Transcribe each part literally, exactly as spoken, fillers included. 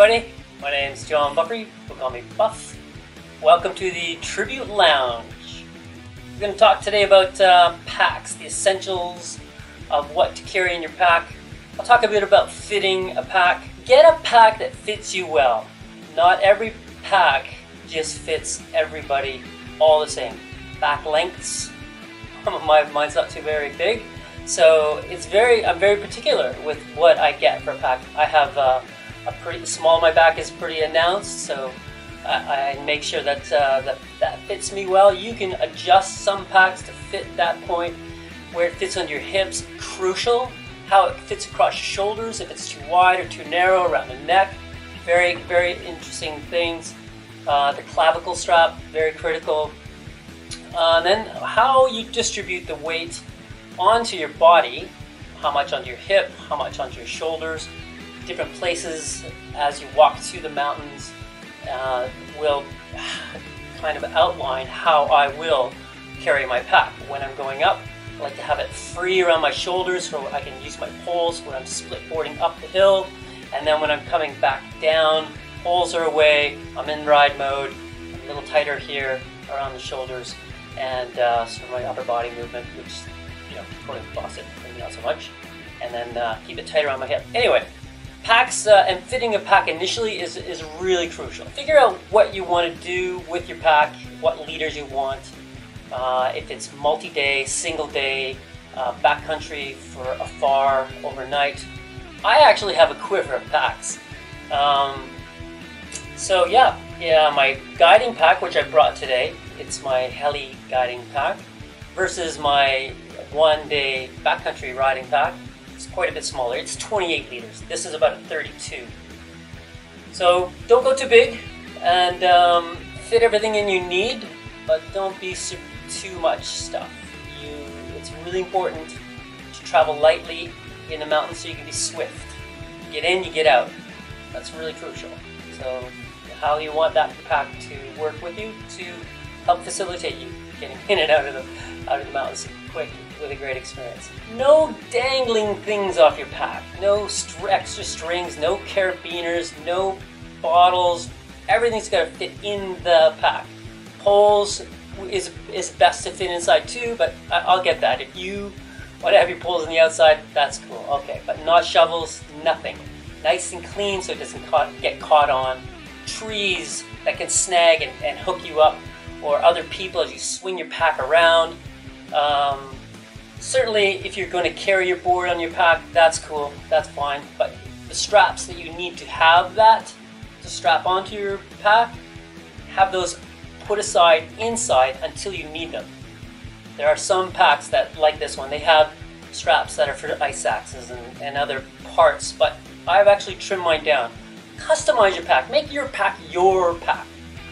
everybody, my name's John Buffery, people call me Buff. Welcome to the Tribute Lounge. We're going to talk today about uh, packs, the essentials of what to carry in your pack. I'll talk a bit about fitting a pack. Get a pack that fits you well. Not every pack just fits everybody all the same. Back lengths, my mine's not too very big, so it's very. I'm very particular with what I get for a pack. I have uh, a pretty small. My back is pretty announced, so I, I make sure that uh, that that fits me well. You can adjust some packs to fit that point where it fits under your hips. Crucial. How it fits across your shoulders. If it's too wide or too narrow around the neck. Very very interesting things. Uh, the clavicle strap, very critical. Uh, then how you distribute the weight onto your body, how much onto your hip, how much onto your shoulders, different places as you walk through the mountains uh, will kind of outline how I will carry my pack. When I'm going up, I like to have it free around my shoulders so I can use my poles when I'm split boarding up the hill, and then when I'm coming back down, poles are away, I'm in ride mode, a little tighter here around the shoulders, and uh, sort of my upper body movement, which, you know, according to Boston, maybe not so much, and then uh, keep it tight around my hip. Anyway, packs uh, and fitting a pack initially is, is really crucial. Figure out what you want to do with your pack, what leaders you want, uh, if it's multi-day, single day, uh, backcountry for afar, overnight. I actually have a quiver of packs. Um, so yeah, yeah, my guiding pack, which I brought today, it's my heli guiding pack versus my one-day backcountry riding pack. It's quite a bit smaller. It's twenty-eight liters. This is about a thirty-two. So don't go too big, and um, fit everything in you need, but don't be too much stuff. You, it's really important to travel lightly in the mountains so you can be swift. You get in, you get out. That's really crucial. So how you want that pack to work with you to help facilitate you getting in and out of the out of the mountains quick with a great experience. No dangling things off your pack. No st extra strings. No carabiners. No bottles. Everything's got to fit in the pack. Poles is is best to fit inside too, but I, I'll get that. If you want to have your poles on the outside, that's cool. Okay, but not shovels. Nothing. Nice and clean so it doesn't ca get caught on. Trees that can snag and, and hook you up, or other people as you swing your pack around. Um, certainly if you're going to carry your board on your pack, that's cool, that's fine, but the straps that you need to have that to strap onto your pack, have those put aside inside until you need them. There are some packs that, like this one, they have straps that are for ice axes and, and other parts, but I've actually trimmed mine down. Customize your pack, make your pack your pack.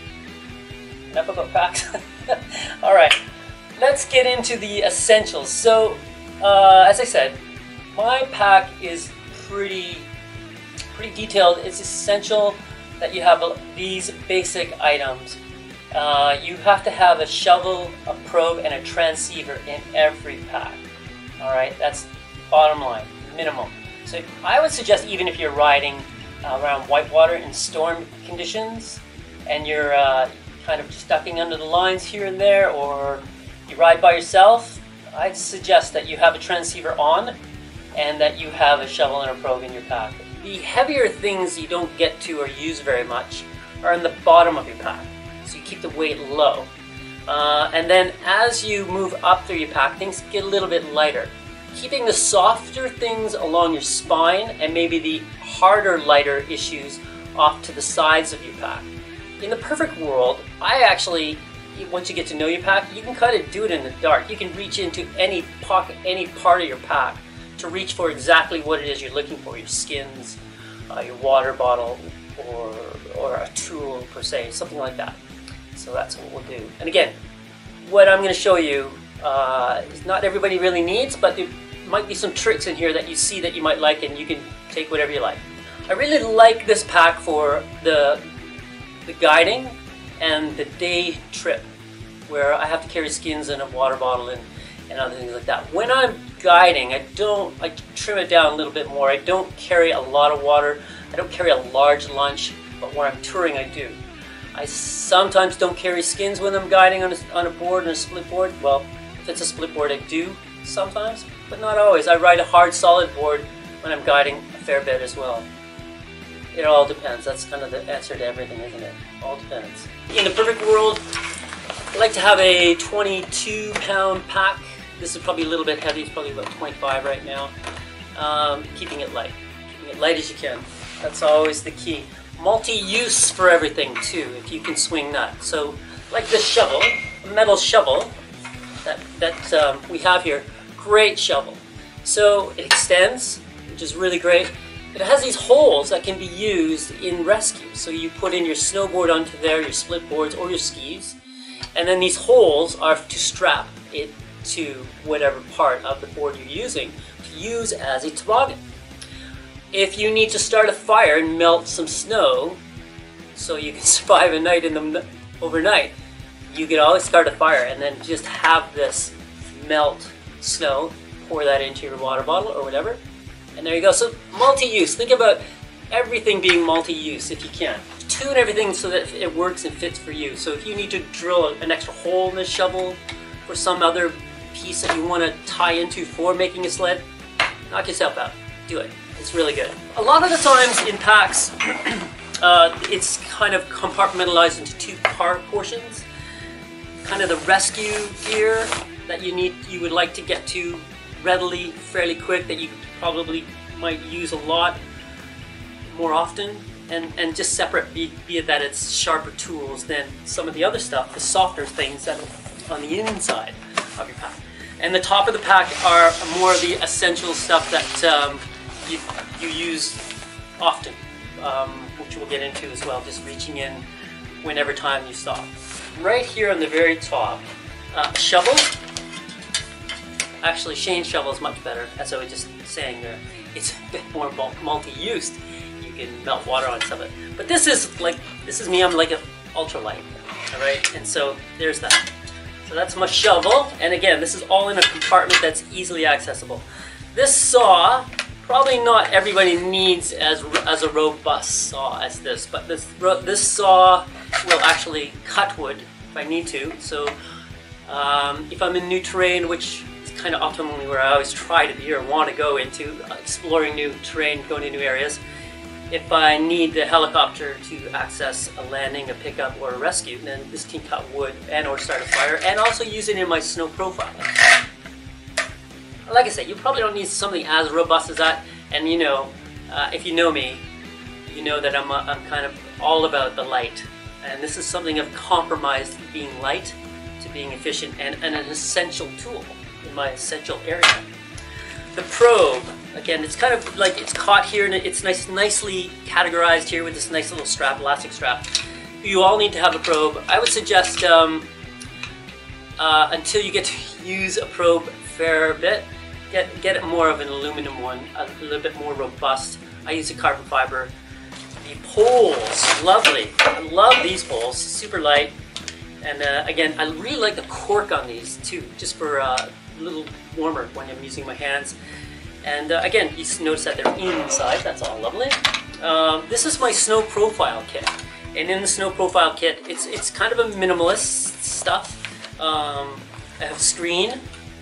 Enough about packs. Alright, let's get into the essentials. So, uh, as I said, my pack is pretty, pretty detailed. It's essential that you have these basic items. Uh, you have to have a shovel, a probe, and a transceiver in every pack. Alright, that's bottom line, minimum. So I would suggest, even if you're riding uh, around whitewater in storm conditions, and you're uh, kind of just ducking under the lines here and there, or you ride by yourself, I'd suggest that you have a transceiver on and that you have a shovel and a probe in your pack. The heavier things you don't get to or use very much are in the bottom of your pack, so you keep the weight low. Uh, and then as you move up through your pack, things get a little bit lighter. Keeping the softer things along your spine and maybe the harder, lighter issues off to the sides of your pack. In the perfect world, I actually, once you get to know your pack, you can kind of do it in the dark. You can reach into any pocket, any part of your pack to reach for exactly what it is you're looking for, your skins, uh, your water bottle, or, or a tool per se, something like that. So that's what we'll do. And again, what I'm going to show you uh, is not everybody really needs, but there might be some tricks in here that you see that you might like, and you can take whatever you like. I really like this pack for the the guiding and the day trip, where I have to carry skins and a water bottle and, and other things like that. When I'm guiding, I don't, I trim it down a little bit more. I don't carry a lot of water. I don't carry a large lunch, but when I'm touring, I do. I sometimes don't carry skins when I'm guiding on a, on a board and a split board. Well, if it's a split board, I do sometimes, but not always. I ride a hard, solid board when I'm guiding a fair bit as well. It all depends. That's kind of the answer to everything, isn't it? All depends. In the perfect world, I like to have a twenty-two pound pack. This is probably a little bit heavy. It's probably about twenty-five right now. Um, keeping it light. Keeping it light as you can. That's always the key. Multi-use for everything too, if you can swing that. So, like this shovel, a metal shovel that, that um, we have here. Great shovel. So it extends, which is really great. It has these holes that can be used in rescue. So you put in your snowboard onto there, your split boards or your skis, and then these holes are to strap it to whatever part of the board you're using to use as a toboggan. If you need to start a fire and melt some snow so you can survive a night in the overnight, you can always start a fire and then just have this melt snow, pour that into your water bottle or whatever, and there you go. So multi-use. Think about everything being multi-use if you can. Tune everything so that it works and fits for you. So if you need to drill an extra hole in this shovel for some other piece that you want to tie into for making a sled, knock yourself out. Do it. It's really good. A lot of the times in packs, uh, it's kind of compartmentalized into two part portions. Kind of the rescue gear that you need, you would like to get to readily, fairly quick, that you probably might use a lot more often, and, and just separate, be, be it that it's sharper tools than some of the other stuff, the softer things that are on the inside of your pack. And the top of the pack are more of the essential stuff that um, you, you use often, um, which we'll get into as well, just reaching in whenever time you stop. Right here on the very top, uh, shovel. Actually, Shane's shovel is much better, as I was just saying there. It's a bit more multi-used. You can melt water on some of it. But this is like, this is me, I'm like an ultralight, all right? And so there's that. So that's my shovel. And again, this is all in a compartment that's easily accessible. This saw, probably not everybody needs as, as a robust saw as this, but this, this saw will actually cut wood if I need to. So um, if I'm in new terrain, which kind of optimally where I always try to be or want to go into, uh, exploring new terrain, going to new areas. If I need the helicopter to access a landing, a pickup, or a rescue, then this can cut wood and or start a fire, and also use it in my snow profiling. Like I said, you probably don't need something as robust as that, and you know, uh, if you know me, you know that I'm, uh, I'm kind of all about the light, and this is something I've compromised being light to being efficient and, and an essential tool in my essential area. The probe, again, it's kind of like it's caught here and it's nice, nicely categorized here with this nice little strap, elastic strap. You all need to have a probe. I would suggest um, uh, until you get to use a probe a fair bit, get, get it more of an aluminum one, a little bit more robust. I use a carbon fiber. The poles, lovely. I love these poles, super light. And uh, again, I really like the cork on these too, just for uh, a little warmer when I'm using my hands. And uh, again, you notice that they're inside, that's all lovely. Um, this is my snow profile kit. And in the snow profile kit, it's, it's kind of a minimalist stuff. Um, I have a screen,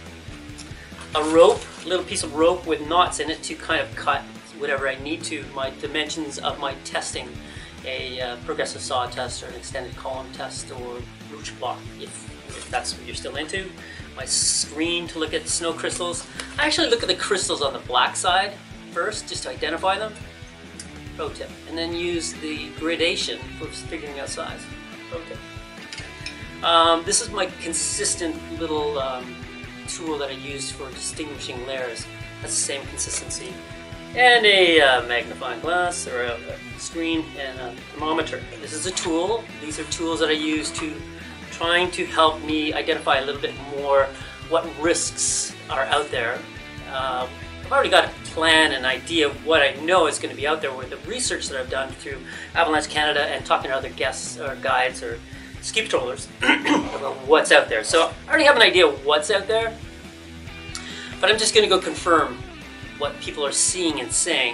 a rope, a little piece of rope with knots in it to kind of cut whatever I need to, my dimensions of my testing. A uh, progressive saw test or an extended column test or root block, if, if that's what you're still into. My screen to look at snow crystals. I actually look at the crystals on the black side first, just to identify them. Pro tip. And then use the gradation for figuring out size. Pro tip. Um, this is my consistent little um, tool that I use for distinguishing layers. That's the same consistency. And a uh, magnifying glass or a, a screen and a thermometer. This is a tool. These are tools that I use to trying to help me identify a little bit more what risks are out there. Uh, I've already got a plan, an idea of what I know is going to be out there with the research that I've done through Avalanche Canada and talking to other guests or guides or ski patrollers about what's out there. So I already have an idea of what's out there, but I'm just going to go confirm what people are seeing and saying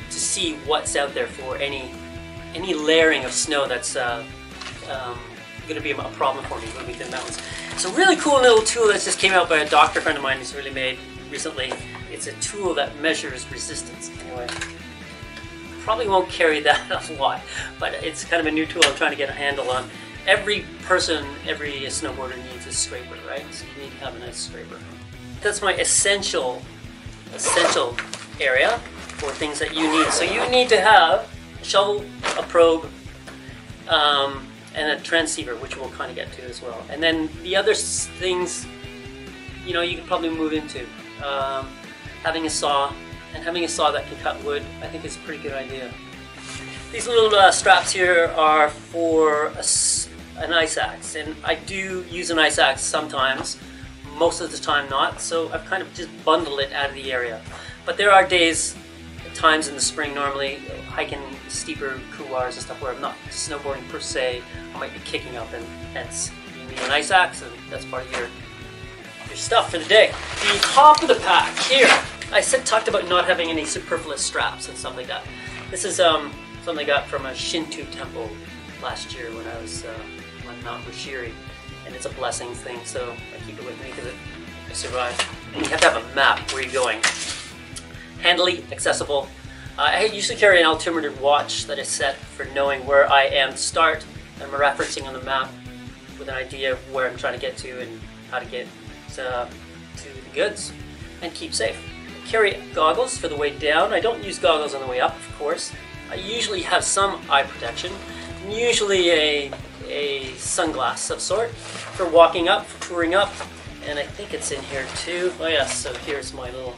to see what's out there for any any layering of snow that's uh, um, going to be a problem for me moving through the mountains. It's a really cool little tool that just came out by a doctor friend of mine who's really made recently. It's a tool that measures resistance. Anyway, probably won't carry that a lot, but it's kind of a new tool I'm trying to get a handle on. Every person, every snowboarder needs a scraper, right? So you need to have a nice scraper. That's my essential, essential area for things that you need. So you need to have a shovel, a probe, um, and a transceiver, which we'll kind of get to as well. And then the other things, you know, you can probably move into. Um, having a saw, and having a saw that can cut wood, I think is a pretty good idea. These little uh, straps here are for a, an ice axe, and I do use an ice axe sometimes, most of the time not, so I've kind of just bundled it out of the area. But there are days, times in the spring normally, hiking steeper couloirs and stuff where I'm not snowboarding per se, I might be kicking up, and hence you need an ice axe, and that's part of your, your stuff for the day. The top of the pack here, I said talked about not having any superfluous straps and stuff like that. This is um, something I got from a Shinto temple last year when I was uh, on Mount Bushiri, and it's a blessing thing, so I keep it with me because I survived. And you have to have a map where you're going. Handily accessible. Uh, I usually carry an altimeter watch that is set for knowing where I am to start. I'm referencing on the map with an idea of where I'm trying to get to and how to get to, to the goods and keep safe. I carry goggles for the way down. I don't use goggles on the way up, of course. I usually have some eye protection, usually a, a sunglass of sort for walking up, for touring up, and I think it's in here too. Oh yes, so here's my little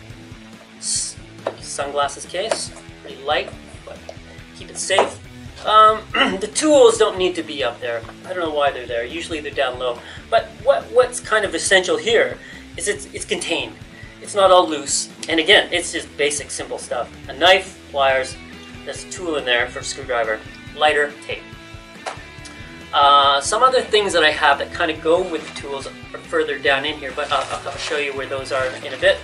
sunglasses case. Pretty light, but keep it safe. Um, the tools don't need to be up there. I don't know why they're there. Usually they're down low. But what what's kind of essential here is it's it's contained. It's not all loose. And again, it's just basic, simple stuff. A knife, pliers. There's a tool in there for a screwdriver. Lighter, tape. Uh, some other things that I have that kind of go with the tools are further down in here, but I'll, I'll show you where those are in a bit.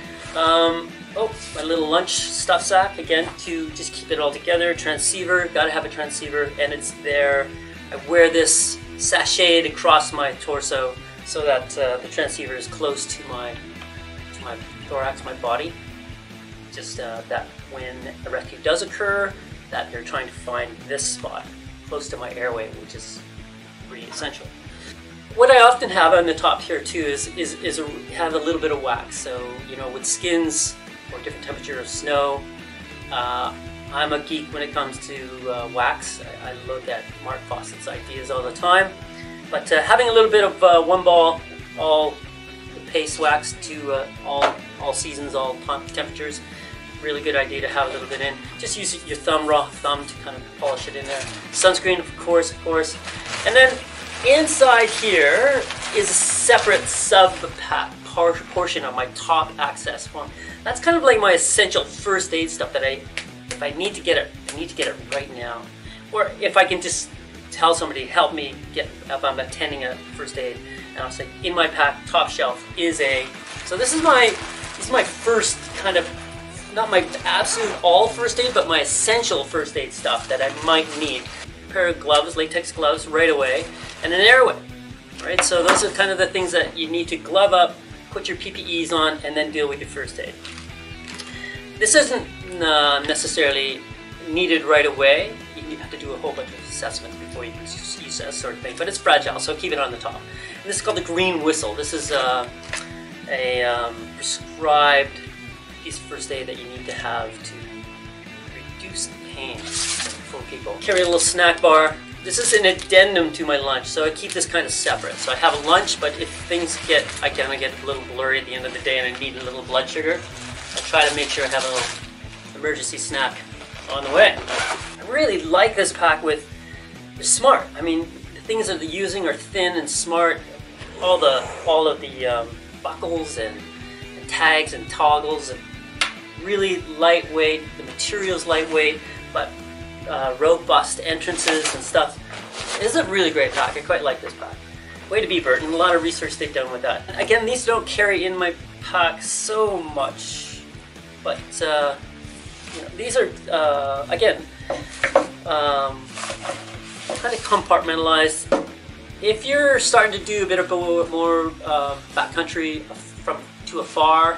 Um, oh, my little lunch stuff sack, again, to just keep it all together. Transceiver, gotta have a transceiver, and it's there. I wear this sashayed across my torso so that uh, the transceiver is close to my, to my thorax, my body. Just uh, that when a rescue does occur, that they're trying to find this spot close to my airway, which is pretty essential. What I often have on the top here too is is, is a, have a little bit of wax. So you know, with skins or different temperature of snow, uh, I'm a geek when it comes to uh, wax. I, I look at Mark Fawcett's ideas all the time. But uh, having a little bit of uh, one ball, all paste wax to uh, all all seasons, all temperatures. Really good idea to have a little bit in. Just use your thumb, raw thumb, to kind of polish it in there. Sunscreen, of course, of course. And then inside here is a separate sub portion of my top access form. That's kind of like my essential first aid stuff that I, if I need to get it, I need to get it right now. Or if I can just tell somebody, help me get, if I'm attending a first aid, and I'll say, in my pack, top shelf is a, so this is my, this is my first kind of, not my absolute all first aid, but my essential first aid stuff that I might need. A pair of gloves, latex gloves right away, and an airway, right? So those are kind of the things that you need to glove up, put your P P Es on, and then deal with your first aid. This isn't uh, necessarily needed right away. You have to do a whole bunch of assessments before you can use that sort of thing, but it's fragile, so keep it on the top. And this is called the green whistle. This is uh, a um, prescribed piece of first aid that you need to have to reduce pain for people. Carry a little snack bar. This is an addendum to my lunch, so I keep this kind of separate. So I have a lunch, but if things get, I kind of get a little blurry at the end of the day and I need a little blood sugar, I try to make sure I have a little emergency snack on the way. I really like this pack with, they're smart. I mean, the things that they're using are thin and smart. All the, all of the um, buckles and, and tags and toggles, and really lightweight. The material's lightweight, but uh, robust entrances and stuff. This is a really great pack. I quite like this pack. Way to be, Burton. A lot of research they've done with that. Again, these don't carry in my pack so much, but uh, you know, these are, uh, again, um, kind of compartmentalized. If you're starting to do a bit of a more uh, backcountry from to afar,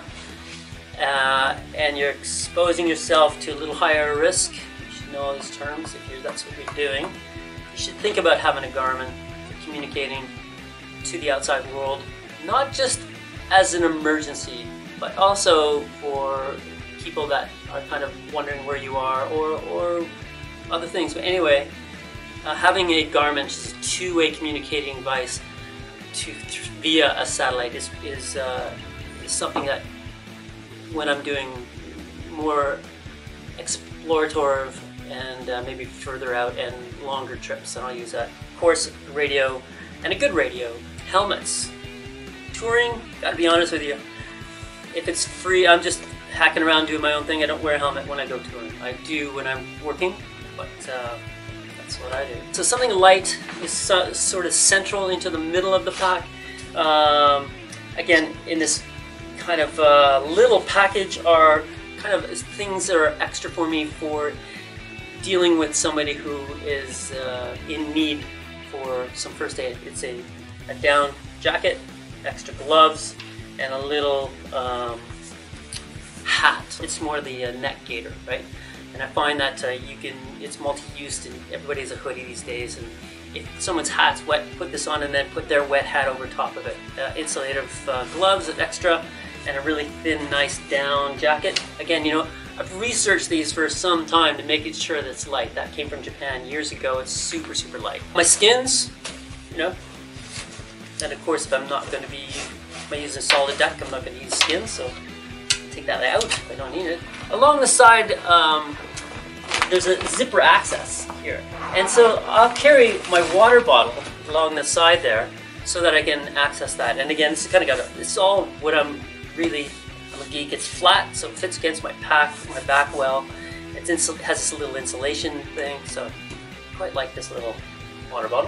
uh, and you're exposing yourself to a little higher risk, you should know all these terms if you're, that's what you're doing. You should think about having a Garmin for communicating to the outside world, not just as an emergency, but also for people that are kind of wondering where you are, or, or other things. But anyway, uh, having a Garmin, just a two-way communicating device to via a satellite, is is, uh, is something that, when I'm doing more exploratory and uh, maybe further out and longer trips, then I'll use that. Of course, radio, and a good radio. Helmets. Touring, gotta be honest with you, if it's free, I'm just hacking around doing my own thing. I don't wear a helmet when I go touring. I do when I'm working, but uh, that's what I do. So something light is so, sort of central into the middle of the pack. Um, again, in this kind of uh, little package are kind of things that are extra for me for dealing with somebody who is uh, in need for some first aid. It's a, a down jacket, extra gloves, and a little um, hat. It's more the uh, neck gaiter, right? And I find that uh, you can, it's multi-use, and everybody has a hoodie these days, and if someone's hat's wet, put this on and then put their wet hat over top of it. Uh, insulative uh, gloves, extra, and a really thin, nice down jacket. Again, you know, I've researched these for some time to make it sure that it's light. That came from Japan years ago. It's super, super light. My skins, you know, and of course, if I'm not going to be if I'm using a solid deck, I'm not going to use skins, so take that out if I don't need it. Along the side, um, there's a zipper access here, and so I'll carry my water bottle along the side there so that I can access that. And again, this is kind of got a, it's all what I'm really, I'm a geek. It's flat, so it fits against my pack, my back well. It has this little insulation thing, so I quite like this little water bottle.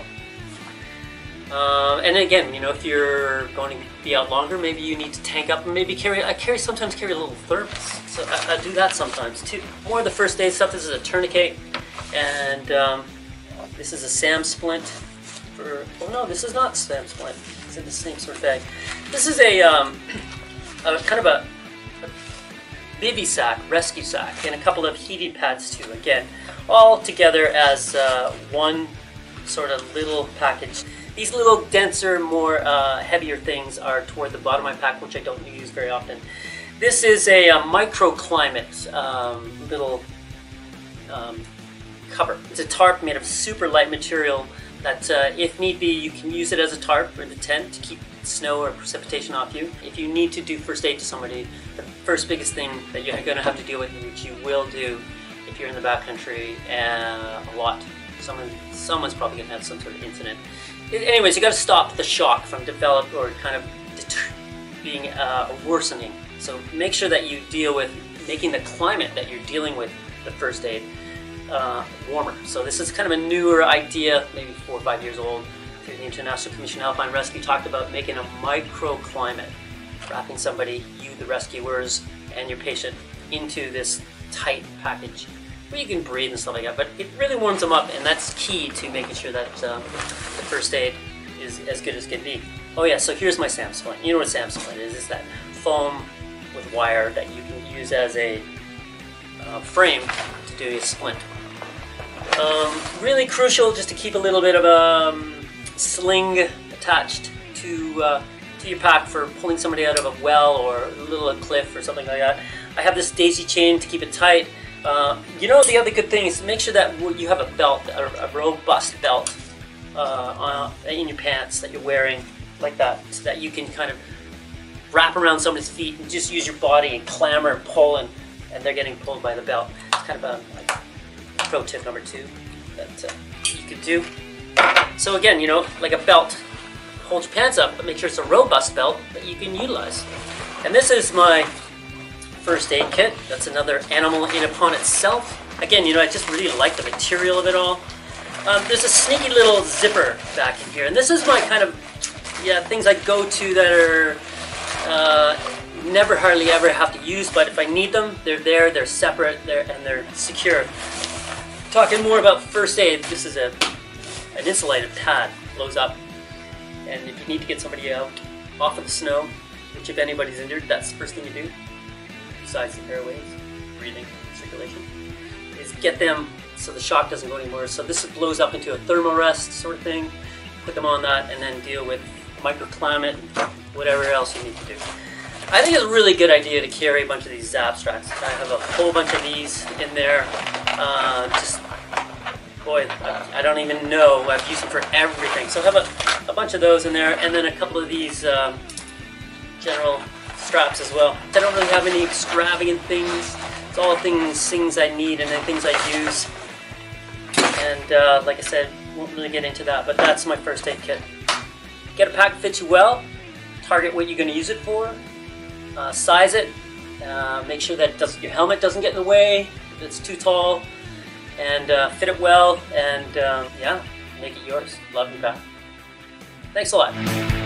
Uh, and again, you know, if you're going to be out longer, maybe you need to tank up and maybe carry, I carry, sometimes carry a little thermos. So I, I do that sometimes too. More of the first aid stuff. This is a tourniquet, and um, this is a SAM splint for, oh no, this is not SAM splint. It's in the same sort of bag. This is a, um, a kind of a, a bivy sack, rescue sack, and a couple of heating pads too. Again, all together as uh, one sort of little package. These little denser, more uh, heavier things are toward the bottom of my pack, which I don't use very often. This is a, a microclimate um, little um, cover. It's a tarp made of super light material that, uh, if need be, you can use it as a tarp or the tent to keep snow or precipitation off you. If you need to do first aid to somebody, the first biggest thing that you're going to have to deal with, which you will do if you're in the backcountry uh, a lot, someone, someone's probably going to have some sort of incident. Anyways, you got to stop the shock from develop or kind of being uh, worsening. So make sure that you deal with making the climate that you're dealing with the first aid uh, warmer. So this is kind of a newer idea, maybe four or five years old. Through the International Commission on Alpine Rescue, talked about making a microclimate, wrapping somebody, you the rescuers, and your patient into this tight package where you can breathe and stuff like that. But it really warms them up, and that's key to making sure that um, the first aid is as good as can be. Oh yeah, so here's my SAM splint. You know what a SAM splint is? It's that foam with wire that you can use as a uh, frame to do a splint. Um, really crucial just to keep a little bit of a um, sling attached to uh, to your pack for pulling somebody out of a well or a little a cliff or something like that. I have this daisy chain to keep it tight. Uh, you know, the other good thing is to make sure that you have a belt, a, a robust belt uh, on, in your pants that you're wearing like that, so that you can kind of wrap around somebody's feet and just use your body and clamber and pull, and, and they're getting pulled by the belt. It's kind of a like, pro tip number two that uh, you could do. So again, you know, like a belt, hold your pants up, but make sure it's a robust belt that you can utilize. And this is my first aid kit. That's another animal in upon itself. Again, you know, I just really like the material of it all. Um, there's a sneaky little zipper back in here, and this is my kind of, yeah, things I go to that are uh, never hardly ever have to use, but if I need them, they're there, they're separate, they're, and they're secure. Talking more about first aid, this is a an insulated pad, blows up, and if you need to get somebody out off of the snow, which if anybody's injured, that's the first thing you do, besides the airways, breathing, circulation, is get them so the shock doesn't go anymore. So this blows up into a thermal rest sort of thing, put them on that, and then deal with microclimate, whatever else you need to do. I think it's a really good idea to carry a bunch of these zap straps. I have a whole bunch of these in there. Uh, just, boy, I, I don't even know. I've used them for everything. So I have a, a bunch of those in there, and then a couple of these um, general straps as well. I don't really have any extravagant things. It's all things, things I need and then things I use. And uh, like I said, won't really get into that, but that's my first aid kit. Get a pack that fits you well. Target what you're going to use it for. Uh, size it. Uh, make sure that it doesn't, your helmet doesn't get in the way if it's too tall. And uh, fit it well. And um, yeah, make it yours. Love you back. Thanks a lot.